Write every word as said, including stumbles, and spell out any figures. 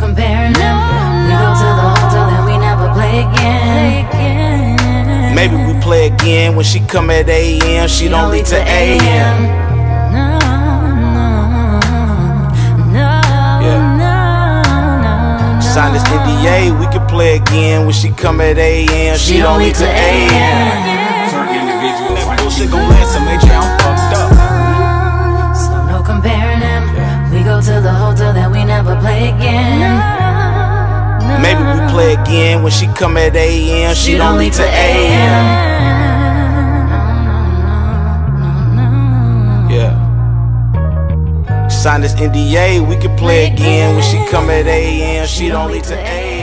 comparing them. We go to the hotel and we never play again. Maybe we play again when she come at A M. She don't leave to A M. No, no, no, Yeah. no, no. Sign this N D A, we can play again when she come at A M. She don't leave to A M. Certain individuals That like bullshit gon' last some H, I'm fucked up. So no comparing them. We go to the hotel that we never play again. Maybe we play again when she come at A M. She don't leave to A M. Yeah. Sign this N D A, we can play again when she come at A M. She don't leave to A M.